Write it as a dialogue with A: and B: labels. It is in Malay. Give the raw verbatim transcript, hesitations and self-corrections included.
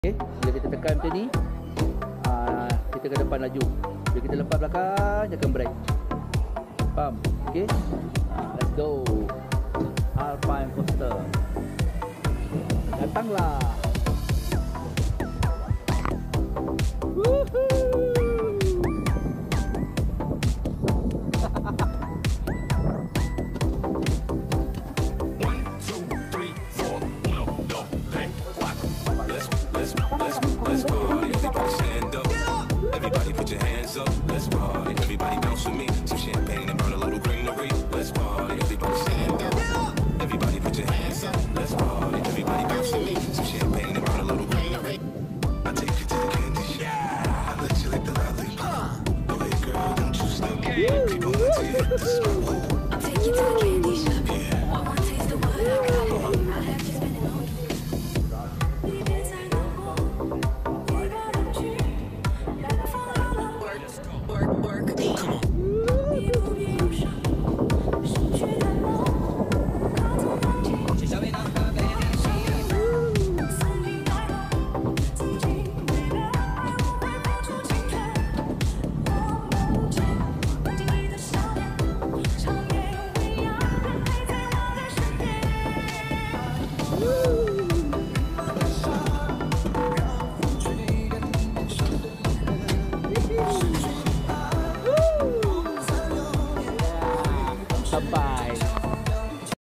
A: Okay, bila kita tekan macam ni, aa, kita ke depan laju. Bila kita lepas belakang, dia akan brake. Faham? Okay, aa, let's go. Alpine Coaster, datanglah.